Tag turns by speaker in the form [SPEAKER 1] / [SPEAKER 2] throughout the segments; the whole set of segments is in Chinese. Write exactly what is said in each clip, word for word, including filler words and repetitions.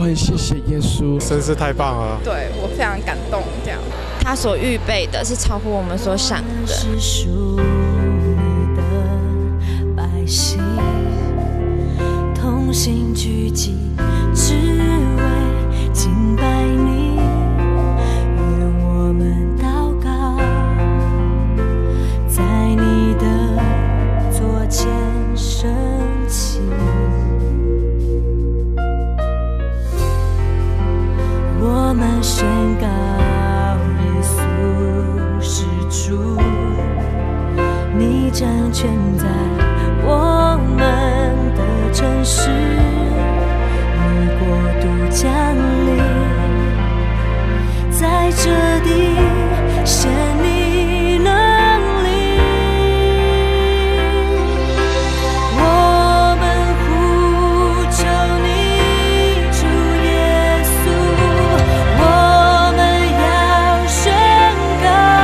[SPEAKER 1] 很谢谢耶稣，
[SPEAKER 2] 真是太棒了。
[SPEAKER 3] 对我非常感动，这样。
[SPEAKER 4] 他所预备的是超乎我们所想的。
[SPEAKER 5] 是属你的百姓，同心聚集，只为敬拜你。愿我们祷告，在你的左前升起。我们宣告。 你掌权在我们的城市，你国度降临，在这地显你能力。我们呼求你，主耶稣，我们要宣告。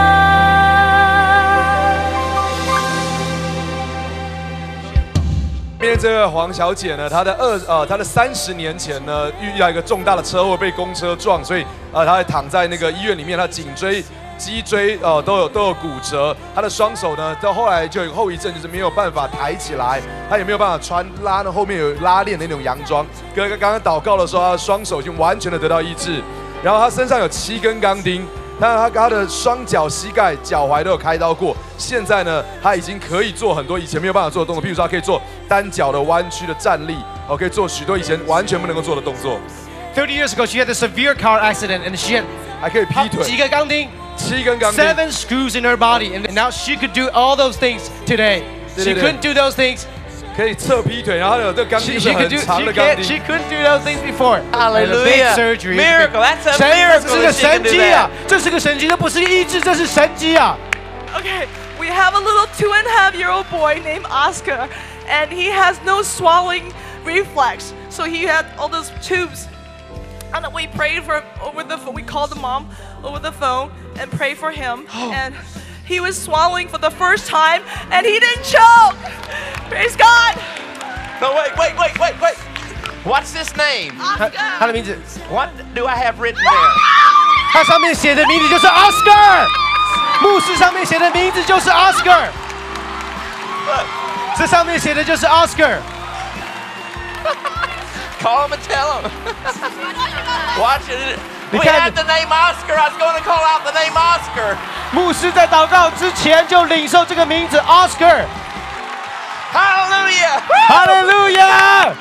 [SPEAKER 6] 面对这位黄小姐呢，她的二呃，她的三十年前呢，遇到一个重大的车祸，被公车撞，所以呃，她还躺在那个医院里面，她颈椎、脊椎呃都有都有骨折，她的双手呢，到后来就有后遗症，就是没有办法抬起来，她也没有办法穿拉呢后面有拉链的那种洋装。哥哥刚刚祷告的时候，她的双手已经完全的得到医治，然后她身上有七根钢钉。 但他他的双脚、膝盖、脚踝都有开刀过，现在呢，他已经可以做很多以前没有办法做的动作，譬如说他可以做单脚的弯曲的站立，哦，可以做许多以前完全不能够做的动作。
[SPEAKER 7] Thirty years ago, she had a severe car accident, and she had
[SPEAKER 6] 还可以劈腿，
[SPEAKER 7] 几个钢钉，
[SPEAKER 6] 七根钢钉
[SPEAKER 7] ，seven screws in her body, and now she could do all those things today. She couldn't do those things.
[SPEAKER 6] 可以侧劈腿，然后有这钢钉
[SPEAKER 7] She
[SPEAKER 6] 是
[SPEAKER 7] could
[SPEAKER 6] 很
[SPEAKER 7] do.
[SPEAKER 6] 长
[SPEAKER 7] She
[SPEAKER 6] 的钢
[SPEAKER 7] can't.
[SPEAKER 6] 钉。
[SPEAKER 7] She couldn't do those things before.
[SPEAKER 8] Hallelujah.
[SPEAKER 7] Surgery.
[SPEAKER 8] Miracle. That's a
[SPEAKER 7] 神
[SPEAKER 8] miracle.
[SPEAKER 7] 这个神迹啊，这是个神迹，这不是医治，这是神迹啊。
[SPEAKER 3] Okay, we have a little two and a half year old boy named Oscar, and he has no swallowing reflex, so he had all those tubes. And we prayed for him over the phone. We called the mom over the phone and prayed for him, and he was swallowing for the first time, and he didn't choke. Praise God.
[SPEAKER 8] No, wait, wait, wait, wait, wait. What's this name?
[SPEAKER 7] 他他的名字，
[SPEAKER 8] What do I have written there?
[SPEAKER 7] 它上面写的名字就是 Oscar， 牧师上面写的名字就是 Oscar， 这上面写的就是 Oscar。
[SPEAKER 8] Call him and tell him. Watch it. We
[SPEAKER 7] 你看
[SPEAKER 8] had the name Oscar. I was going to call out the name Oscar.
[SPEAKER 7] 牧师在祷告之前就领受这个名字 Oscar。
[SPEAKER 8] Hallelujah.
[SPEAKER 7] Hallelujah.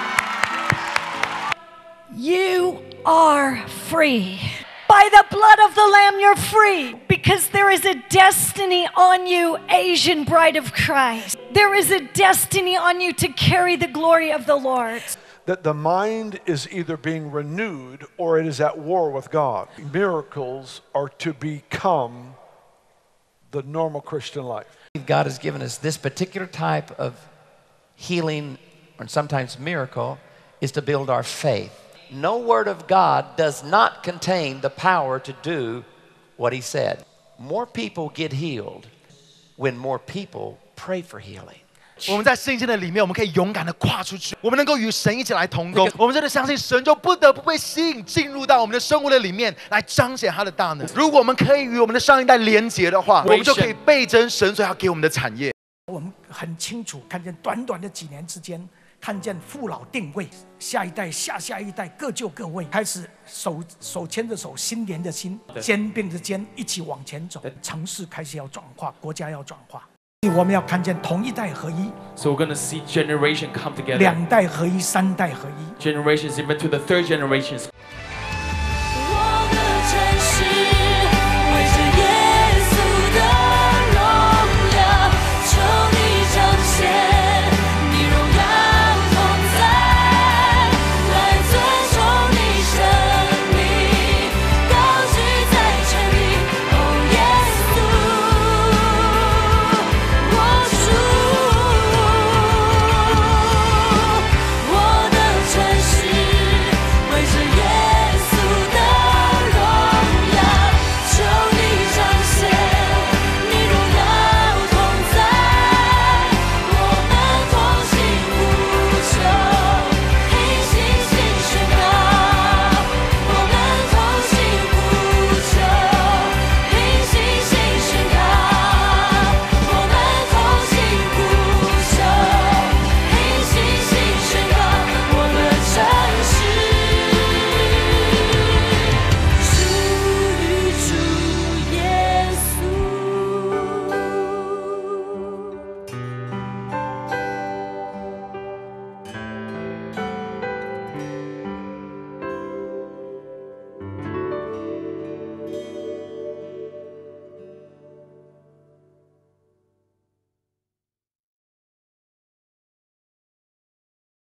[SPEAKER 5] You are free. By the blood of the Lamb, you're free. Because there is a destiny on you, Asian bride of Christ. There is a destiny on you to carry the glory of the Lord.
[SPEAKER 9] That the mind is either being renewed or it is at war with God. Miracles are to become the normal Christian life.
[SPEAKER 8] God has given us this particular type of healing, or sometimes miracle, is to build our faith. No word of God does not contain the power to do what he said. More people get healed when more people pray for healing.
[SPEAKER 7] 我们在圣经的里面，我们可以勇敢的跨出去，我们能够与神一起来同工。我们真的相信神就不得不被吸引进入到我们的生活的里面，来彰显他的大能。如果我们可以与我们的上一代连结的话，我们就可以倍增神所要给我们的产业。
[SPEAKER 10] 我们很清楚看见，短短的几年之间，看见父老定位，下一代、下下一代各就各位，开始手手牵着手，心连着心，肩并着肩，一起往前走。城市开始要转化，国家要转化。 我们要看见同一代合一
[SPEAKER 1] So we're gonna see generation come together.
[SPEAKER 10] 两代合一，三代合一。
[SPEAKER 1] Generations even to the third generations.